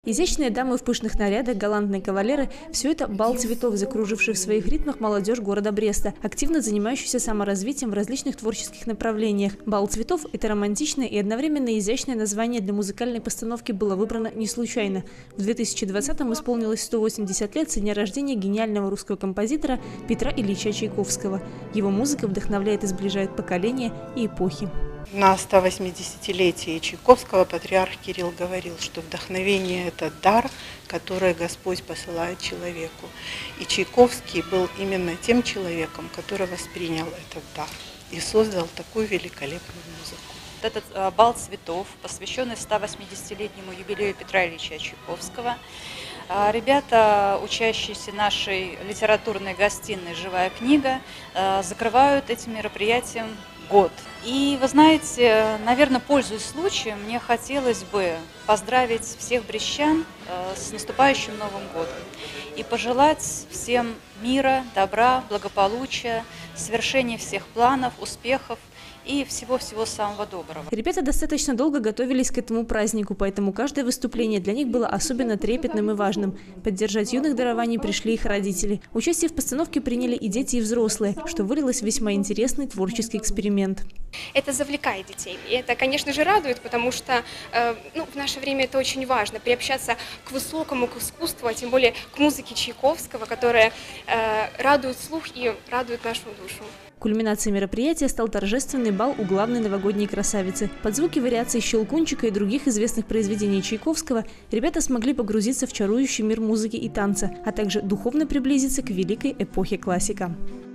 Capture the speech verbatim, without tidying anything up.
Изящные дамы в пышных нарядах, галантные кавалеры – все это бал цветов, закруживший в своих ритмах молодежь города Бреста, активно занимающуюся саморазвитием в различных творческих направлениях. Бал цветов – это романтичное и одновременно изящное название для музыкальной постановки было выбрано не случайно. В две тысячи двадцатом исполнилось сто восемьдесят лет со дня рождения гениального русского композитора Петра Ильича Чайковского. Его музыка вдохновляет и сближает поколения и эпохи. На сто восьмидесятилетие Чайковского патриарх Кирилл говорил, что вдохновение – это дар, который Господь посылает человеку. И Чайковский был именно тем человеком, который воспринял этот дар и создал такую великолепную музыку. Этот бал цветов, посвященный сто восьмидесятилетнему юбилею Петра Ильича Чайковского. Ребята, учащиеся нашей литературной гостиной «Живая книга», закрывают этим мероприятием год. И вы знаете, наверное, пользуясь случаем, мне хотелось бы поздравить всех брестчан с наступающим Новым годом и пожелать всем мира, добра, благополучия, свершения всех планов, успехов и всего-всего самого доброго. Ребята достаточно долго готовились к этому празднику, поэтому каждое выступление для них было особенно трепетным и важным. Поддержать юных дарований пришли их родители. Участие в постановке приняли и дети, и взрослые, что вылилось в весьма интересный творческий эксперимент. Это завлекает детей. И это, конечно же, радует, потому что э, ну, в наше время это очень важно, приобщаться к высокому, к искусству, а тем более к музыке Чайковского, которая э, радует слух и радует нашу душу. Кульминацией мероприятия стал торжественный бал у главной новогодней красавицы. Под звуки вариаций «Щелкунчика» и других известных произведений Чайковского ребята смогли погрузиться в чарующий мир музыки и танца, а также духовно приблизиться к великой эпохе классика.